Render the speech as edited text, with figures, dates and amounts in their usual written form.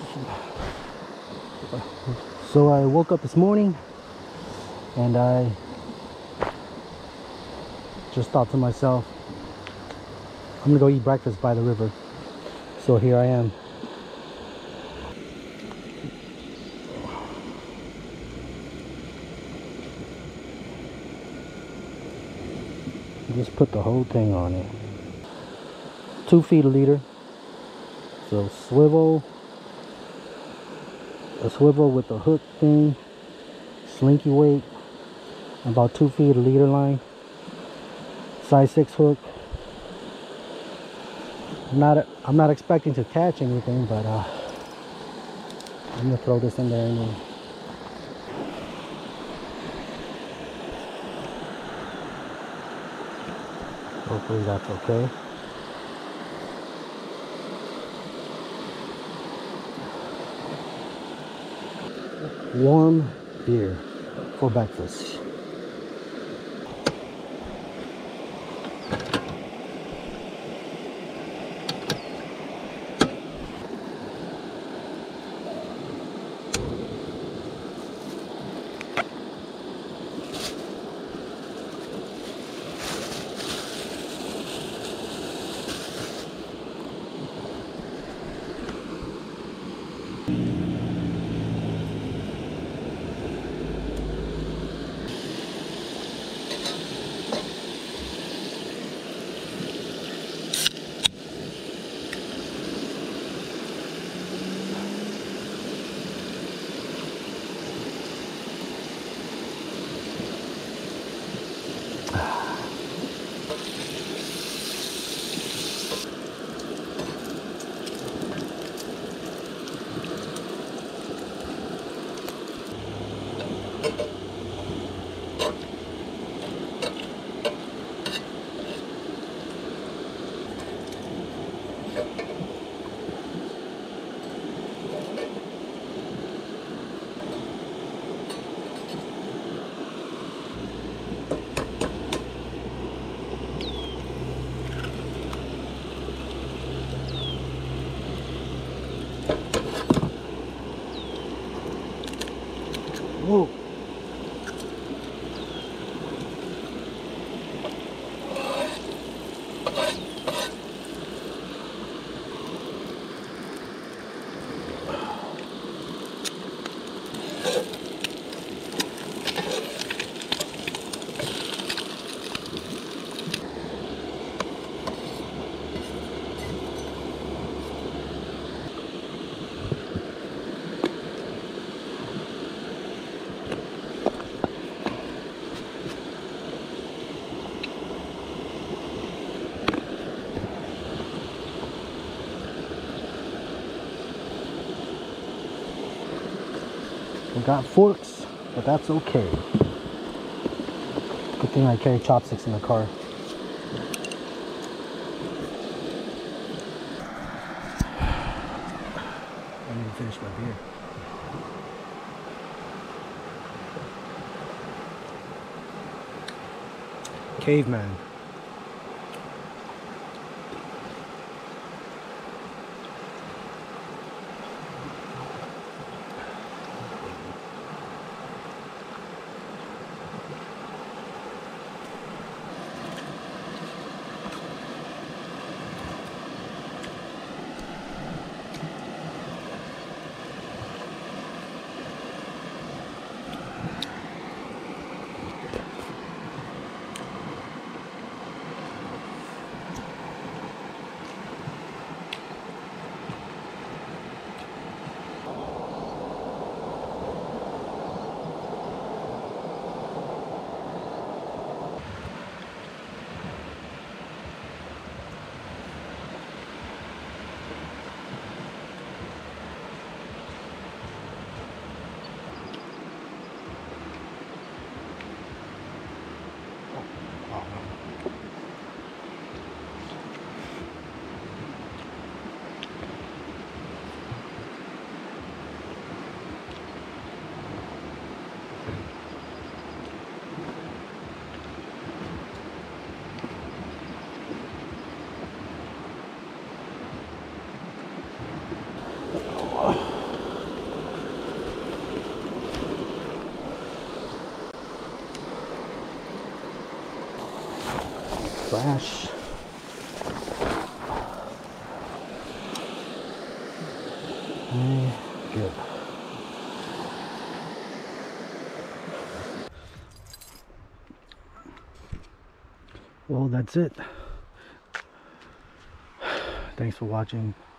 So I woke up this morning and I just thought to myself, I'm gonna go eat breakfast by the river. So here I am. Just put the whole thing on it. 2 feet a liter. So a swivel with a hook thing, slinky weight, about 2 feet a liter line, size 6 hook. I'm not expecting to catch anything, but I'm gonna throw this in there anyway. Hopefully that's okay. Warm beer for breakfast. Whoa. We got forks, but that's okay. Good thing I carry chopsticks in the car. I need to finish my beer. Caveman. trash. And good. Well, that's it. Thanks for watching.